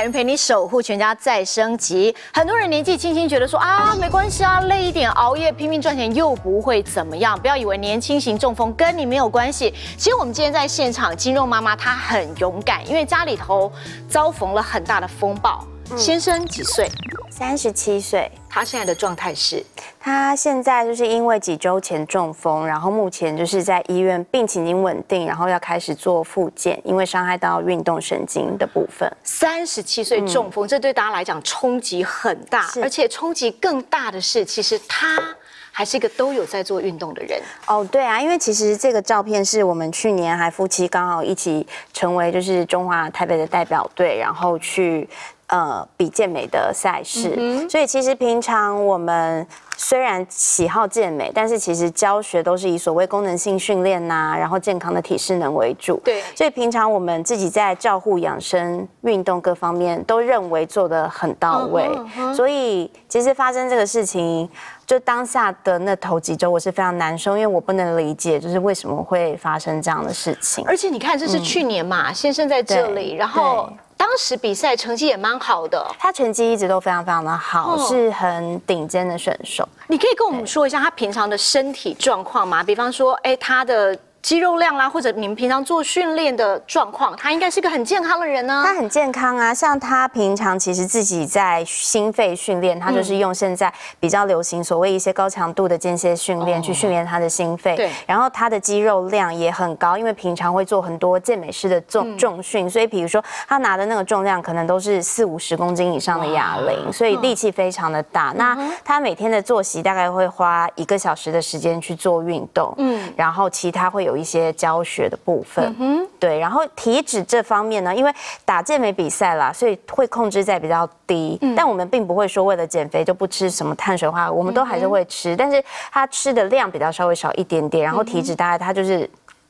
凯云陪你守护全家再升级。很多人年纪轻轻觉得说啊，没关系啊，累一点，熬夜拼命赚钱又不会怎么样。不要以为年轻型中风跟你没有关系。其实我们今天在现场，金肉妈妈她很勇敢，因为家里头遭逢了很大的风暴。先生几岁 ？37岁。 他现在的状态是？ 他现在就是因为几周前中风，然后目前就是在医院，病情已经稳定，然后要开始做复健，因为伤害到运动神经的部分。 37岁中风，这对大家来讲冲击很大，而且冲击更大的是，其实他还是一个都有在做运动的人。 哦，对啊，因为其实这个照片是我们去年还夫妻刚好一起成为就是中华台北的代表队，然后去比健美的赛事，所以其实平常我们虽然喜好健美，但是其实教学都是以所谓功能性训练呐，然后健康的体适能为主。 对， 所以平常我们自己在照护养生、运动各方面都认为做得很到位，所以其实发生这个事情，就当下的那头几周我是非常难受，因为我不能理解就是为什么会发生这样的事情。 而且你看，这是去年嘛，先生在这里，然后当时比赛成绩也蛮好的， 他成绩一直都非常非常的好，是很顶尖的选手。 你可以跟我们说一下他平常的身体状况吗？比方说，他的肌肉量啦，或者你们平常做训练的状况，他应该是个很健康的人呢。 他很健康啊，像他平常其实自己在心肺训练，他就是用现在比较流行所谓一些高强度的间歇训练去训练他的心肺。对，然后他的肌肉量也很高，因为平常会做很多健美式的重训，所以比如说他拿的那个重量可能都是40-50公斤以上的哑铃，所以力气非常的大。那他每天的作息大概会花1个小时的时间去做运动，然后其他会有一些教学的部分，对，然后体脂这方面呢，因为打健美比赛啦，所以会控制在比较低，但我们并不会说为了减肥就不吃什么碳水化合物，我们都还是会吃，但是他吃的量比较稍微少一点点，然后体脂大概他就是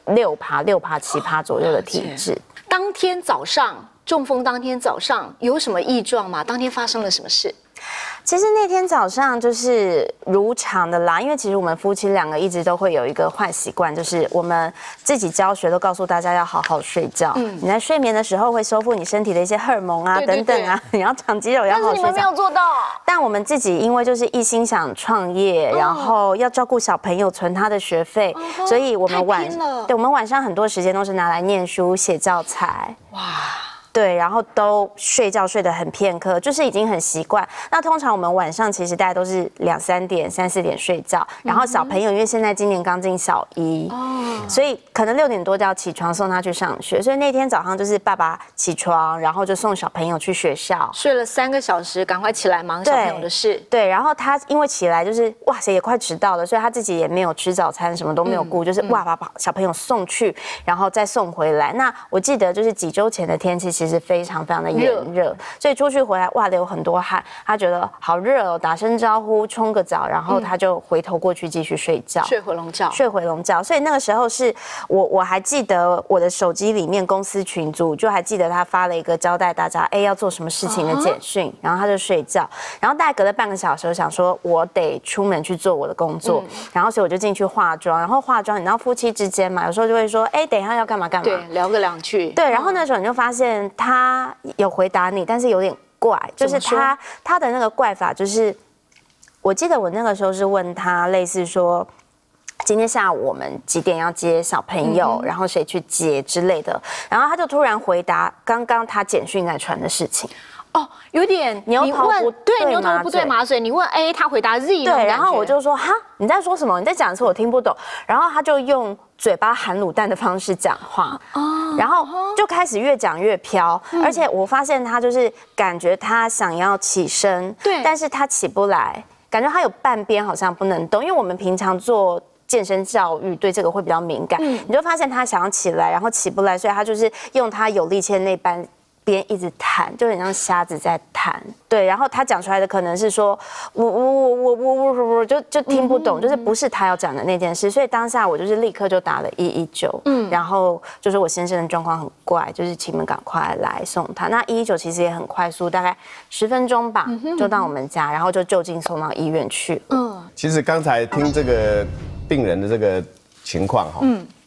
6%-7%左右的体脂。 当天早上中风，当天早上有什么异状吗？当天发生了什么事？ 其实那天早上就是如常的啦，因为其实我们夫妻两个一直都会有一个坏习惯，就是我们自己教学都告诉大家要好好睡觉。你在睡眠的时候会修复你身体的一些荷尔蒙啊等等啊，你要长肌肉要好好睡觉。但是你们没有做到。 但我们自己因为就是一心想创业，然后要照顾小朋友，存他的学费，所以我们我们晚上很多时间都是拿来念书、写教材。哇。对，然后都睡觉睡得很片刻，就是已经很习惯。那通常我们晚上其实大家都是2-3点、3-4点睡觉，然后小朋友因为现在今年刚进小1，所以可能6点多就要起床送他去上学。所以那天早上就是爸爸起床，然后就送小朋友去学校， 睡了3个小时，赶快起来忙小朋友的事。 对，然后他因为起来就是哇塞也快迟到了，所以他自己也没有吃早餐，什么都没有顾，就是哇把小朋友送去，然后再送回来。那我记得就是几周前的天气其实非常非常的炎热，所以出去回来哇流很多汗，他觉得好热哦，打声招呼冲个澡，然后他就回头过去继续睡觉， 睡回笼觉。 所以那个时候是我还记得我的手机里面公司群组就还记得他发了一个交代大家要做什么事情的简讯，然后他就睡觉，然后大概隔了半个小时，我想说我得出门去做我的工作，然后所以我就进去化妆，然后化妆你知道夫妻之间嘛，有时候就会说等一下要干嘛干嘛， 对，聊个2句， 对，然后那时候你就发现他有回答你，但是有点怪，就是他的那个怪法，就是我记得我那个时候是问他类似说，今天下午我们几点要接小朋友，然后谁去接之类的，然后他就突然回答刚刚他简讯在传的事情。 哦，有点牛头不对牛头不对马嘴。你问 A， 他回答 Z， 对，然后我就说哈，你在说什么？你在讲的时候我听不懂。然后他就用嘴巴含卤蛋的方式讲话，然后就开始越讲越飘，而且我发现他就是感觉他想要起身，对，但是他起不来，感觉他有半边好像不能动，因为我们平常做健身教育对这个会比较敏感，你就发现他想要起来，然后起不来，所以他就是用他有力气的那半边一直弹，就很像瞎子在弹。对，然后他讲出来的可能是说，我就听不懂，就是不是他要讲的那件事。所以当下我就是立刻就打了119，然后就是我先生的状况很怪，就是请你们赶快来送他。那119其实也很快速，大概10分钟吧，就到我们家，然后就就近送到医院去。 其实刚才听这个病人的这个情况哈，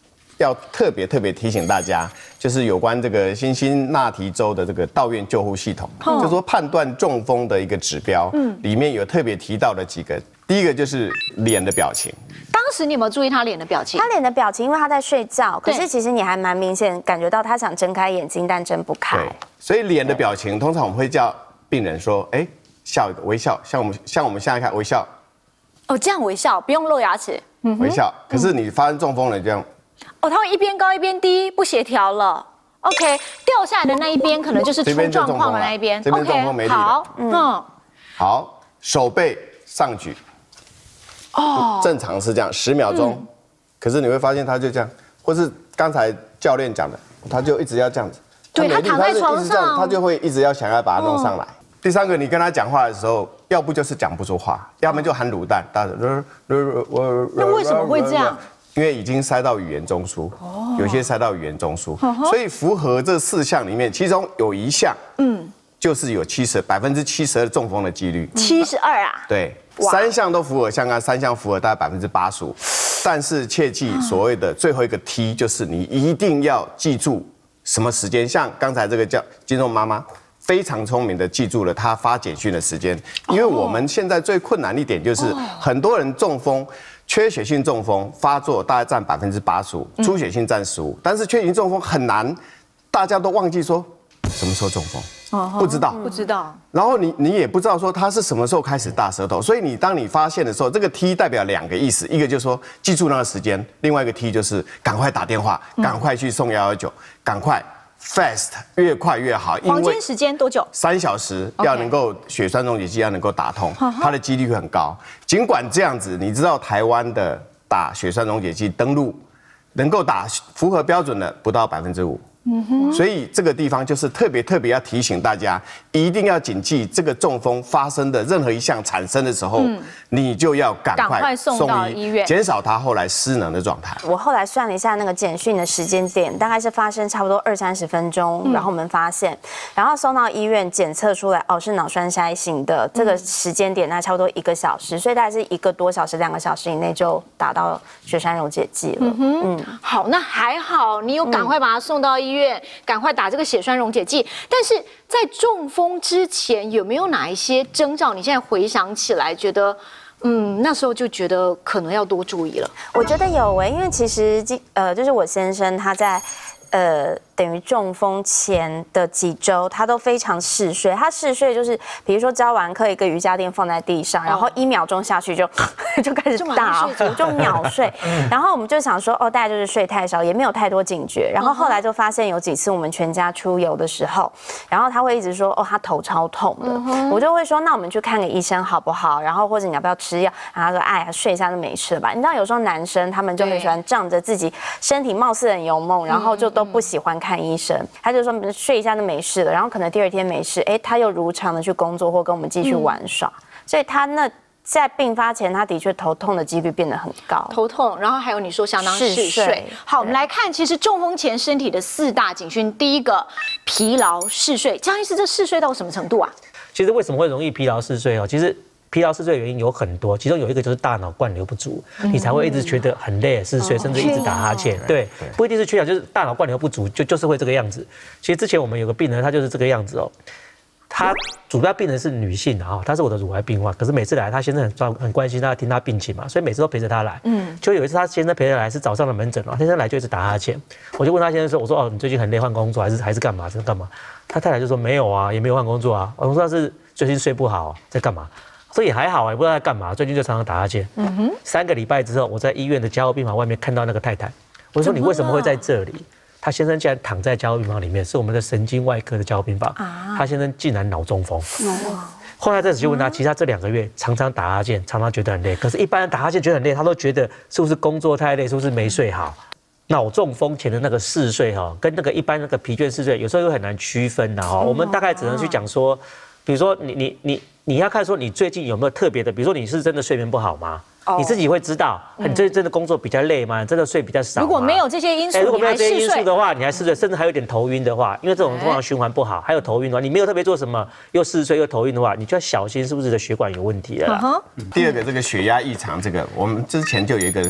要特别提醒大家，就是有关这个辛辛那提州的这个到院救护系统，就说判断中风的一个指标，里面有特别提到的几个，第一个就是脸的表情。 当时你有没有注意他脸的表情？ 他脸的表情，因为他在睡觉，可是其实你还蛮明显感觉到他想睁开眼睛，但睁不开。 对，所以脸的表情，通常我们会叫病人说，哎，笑一个微笑，像我们现在看微笑。 哦，这样微笑，不用露牙齿。 微笑。可是你发生中风了，这样。 哦，他会一边高一边低，不协调了。OK， 掉下来的那一边可能就是出状况的那一边。 这边中风没力了。 好， 好，手背上举。哦。正常是这样，10秒钟。可是你会发现他就这样，或是刚才教练讲的，他就一直要这样子。 对，他躺在床上， 他就会一直要想要把它弄上来。第三个，你跟他讲话的时候，要不就是讲不出话，要么就含卤蛋， 那为什么会这样？ 因为已经塞到语言中枢，有些塞到语言中枢，所以符合这4项里面，其中有一项，就是有70%的中风的几率。 72啊？ 对，3项都符合，像刚3项符合大概85%，但是切记所谓的最后一个 T， 就是你一定要记住什么时间，像刚才这个叫金钟妈妈。非常聪明的记住了他发简讯的时间，因为我们现在最困难一点就是很多人中风，缺血性中风发作大概占85%，出血性占15%，但是缺血性中风很难，大家都忘记说什么时候中风，不知道，然后你也不知道说他是什么时候开始大舌头，所以当你发现的时候，这个 T 代表2个意思，一个就是说记住那个时间，另外一个 T 就是赶快打电话，赶快去送119，赶快。fast 越快越好， 黄金时间多久 ？3小时，要能够血栓溶解剂要能够打通，它的几率会很高。尽管这样子，你知道台湾的打血栓溶解剂登录能够打符合标准的不到5%。所以这个地方就是特别要提醒大家，一定要谨记这个中风发生的任何一项产生的时候，你就要赶快送到医院， 减少他后来失能的状态。 我后来算了一下那个简讯的时间点，大概是发生差不多20-30分钟，然后我们发现，然后送到医院检测出来，是脑栓塞型的，这个时间点那差不多1个小时，所以大概是1个多小时、2个小时以内就打到血栓溶解剂了。 好，那还好，你有赶快把他送到医院，赶快打这个血栓溶解剂。但是在中风之前，有没有哪一些征兆？你现在回想起来，觉得那时候就觉得可能要多注意了。 我觉得有因为其实就是我先生他在等于中风前的几周，他都非常嗜睡。他嗜睡就是，比如说教完课，一个瑜伽垫放在地上，然后1秒钟下去就开始大呼，就秒睡。然后我们就想说，大概就是睡太少，也没有太多警觉。然后后来就发现有几次我们全家出游的时候，然后他会一直说，他头超痛的。我就会说，那我们去看个医生好不好？然后或者你要不要吃药？然后他说，哎呀，睡一下就没事了吧？你知道有时候男生他们就很喜欢仗着自己身体貌似很有梦，然后就都不喜欢看医生，他就说睡一下就没事了，然后可能第2天没事，他又如常的去工作或跟我们继续玩耍，所以他在病发前，他的确头痛的几率变得很高， 头痛，然后还有你说相当嗜睡。好，我们来看，其实中风前身体的4大警讯，第一个疲劳嗜睡，江医师，这嗜睡到什么程度啊？ 其实为什么会容易疲劳嗜睡其实疲劳嗜睡的原因有很多，其中有一个就是大脑灌流不足，你才会一直觉得很累嗜睡，甚至一直打哈欠。对，不一定是缺氧，就是大脑灌流不足，就是会这个样子。其实之前我们有个病人，他就是这个样子他主要病人是女性她是我的乳癌病患，可是每次来，他先生很关心他，听他病情嘛，所以每次都陪着他来。就有一次他先生陪他来是早上的门诊先生来就一直打哈欠，我就问他先生说，我说你最近很累，换工作还是干嘛？在干嘛？他太太就说没有啊，也没有换工作啊。我说他是最近睡不好在干嘛？所以也还好也不知道在干嘛，最近就常常打哈欠。3个礼拜之后，我在医院的加护病房外面看到那个太太，我说你为什么会在这里？他先生竟然躺在加护病房里面，是我们的神经外科的加护病房。他先生竟然脑中风。后来再仔细问他，其实他这2个月常常打哈欠，常常觉得很累。可是一般人打哈欠觉得很累，他都觉得是不是工作太累，是不是没睡好？脑中风前的那个嗜睡跟那个一般那个疲倦嗜睡，有时候又很难区分我们大概只能去讲说，比如说你要看说你最近有没有特别的，比如说你是真的睡眠不好吗？你自己会知道，你真的工作比较累吗？真的睡比较少吗？ 如果没有这些因素， 如果没有这些因素的话，你还嗜睡，甚至还有点头晕的话，因为这种通常循环不好，还有头晕的话，你没有特别做什么，又嗜睡又头晕的话，你就要小心是不是的血管有问题了啦。 第二个这个血压异常，这个我们之前就有一个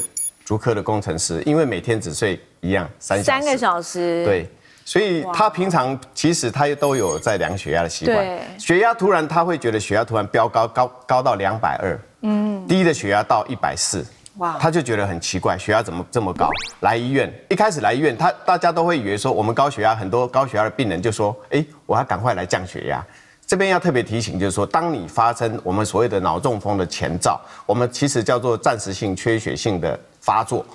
竹科的工程师，因为每天只睡一样3个小时。对。所以他平常其实他都有在量血压的习惯。对。血压突然他会觉得血压突然飙高到220，低的血压到140，哇，他就觉得很奇怪，血压怎么这么高？来医院，一开始来医院，大家都会以为说我们高血压，很多高血压的病人就说，我要赶快来降血压。这边要特别提醒，就是说，当你发生我们所谓的脑中风的前兆，我们其实叫做暂时性缺血性的发作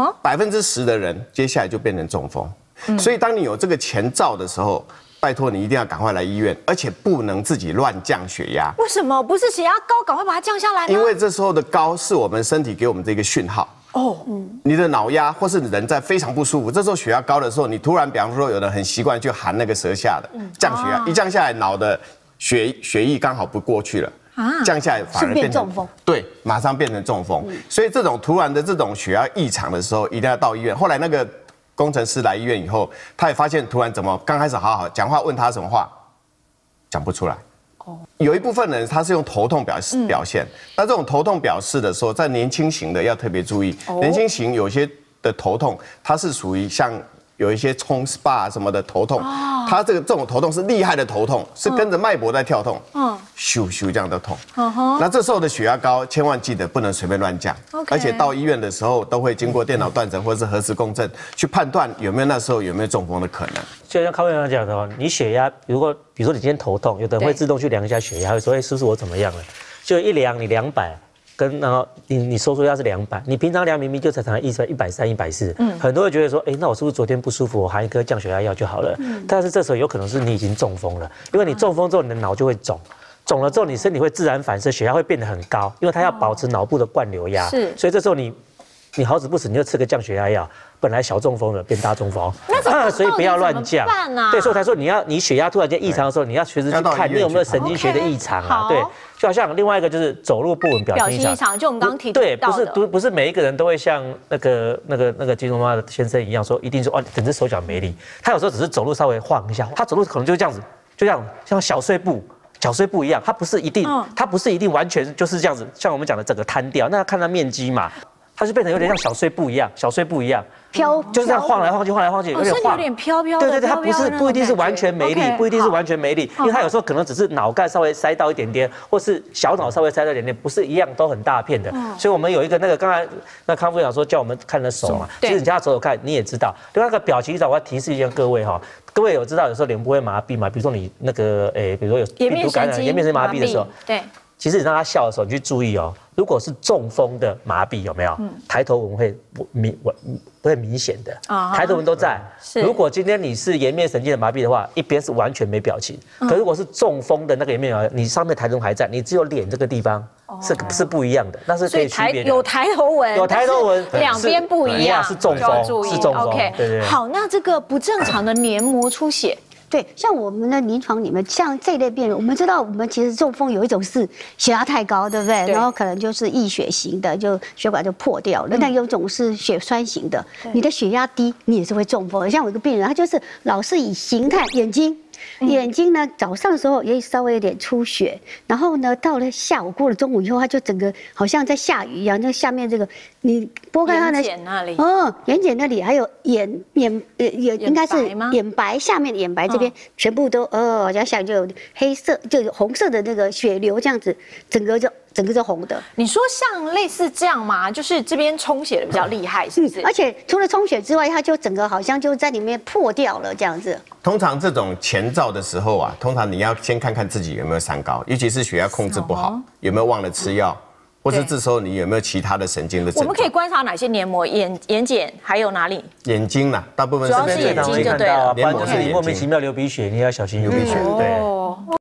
，10%的人接下来就变成中风。所以，当你有这个前兆的时候，拜托你一定要赶快来医院，而且不能自己乱降血压。 为什么？不是血压高，赶快把它降下来吗？ 因为这时候的高是我们身体给我们这个讯号。你的脑压或是人在非常不舒服，这时候血压高的时候，你突然，比方说，有人很习惯去含那个舌下的降血压，一降下来，脑的血液刚好不过去了。降下来反而变成中风，对，马上变成中风。所以这种突然的这种血压异常的时候，一定要到医院。后来那个工程师来医院以后，他也发现突然怎么刚开始好好讲话，问他什么话讲不出来。有一部分人他是用头痛表现，那这种头痛表示的时候，在年轻型的要特别注意。年轻型有些的头痛，它是属于像有一些冲 SPA 什么的头痛，它这种头痛是厉害的头痛，是跟着脉搏在跳动，咻咻这样的痛。那这时候的血压高，千万记得不能随便乱降，而且到医院的时候都会经过电脑断层或者是核磁共振去判断有没有那时候有没有中风的可能。 就像康院长讲的哦，你血压比如说你今天头痛，有的人会自动去量一下血压，会说是不是我怎么样了？就一量你200。然后你说出压是200，你平常量明明就才130、140，很多人觉得说，那我是不是昨天不舒服，我含一颗降血压药就好了？但是这时候有可能是你已经中风了，因为你中风之后，你的脑就会肿，肿了之后你身体会自然反射，血压会变得很高，因为它要保持脑部的灌流压，所以这时候你好死不死你就吃个降血压药，本来小中风了变大中风，所以不要乱降。对，所以才说你血压突然间异常的时候，你要随时去看你有没有神经学的异常啊。对，就好像另外一个就是走路不稳表情异常， 就我们刚提到的。 对，不是每一个人都会像那个金融妈先生一样说，一定说整只手脚没力。他有时候只是走路稍微晃一下，他走路可能就这样子，就这样像小碎步一样，他不是一定完全就是这样子，像我们讲的整个瘫掉，那要看他面积嘛。它就变成有点像小碎步一样， 飘， 就是这样晃来晃去，有点晃， 有点飘的。 对，它不一定是完全没力，不一定是完全没力，因为它有时候可能只是脑干稍微塞到一点点，或是小脑稍微塞到一点点，不是一样都很大片的。所以我们有一个那个刚才那康副长说叫我们看的手嘛，其实你叫他走看你也知道。另外一个表情上我要提示一下各位哈，各位有知道有时候脸部会麻痹嘛？比如说你那个比如说有病毒感染、颜面神经麻痹的时候，对。其实你让他笑的时候，你去注意哦。如果是中风的麻痹，有没有？抬头纹会明显的，抬头纹都在。如果今天你是颜面神经的麻痹的话，一边是完全没表情。可如果是中风的那个颜面，你上面抬头纹还在，你只有脸这个地方是不一样的，那是可以区别的。 有抬头纹，两边不一样， 是中风，是中风。 OK， 对。好，那这个不正常的黏膜出血。 对，像我们的临床里面，像这类病人，我们知道我们其实中风有一种是血压太高，对不对？然后可能就是溢血型的，就血管就破掉了。但有一种是血栓型的，你的血压低，你也是会中风。像我一个病人，他就是老是以形态眼睛呢，早上的时候也稍微有点出血，然后呢，到了下午过了中午以后，他就整个好像在下雨一样。那下面这个你拨开他的眼睑那里， 眼睑那里还有眼应该是眼白下面的眼白这边全部都好像下雨就有黑色，就有红色的那个血流这样子，整个就红的。 你说像类似这样吗？就是这边充血的比较厉害，是不是？ 而且除了充血之外，它就整个好像就在里面破掉了这样子。 通常这种前兆的时候啊，通常你要先看看自己有没有三高，尤其是血压控制不好，有没有忘了吃药，或是这时候你有没有其他的神经的症状。 我们可以观察哪些黏膜？眼睑还有哪里？ 眼睛啦，大部分主要是眼睛就对了。 不然就是你莫名其妙流鼻血，你要小心流鼻血。对。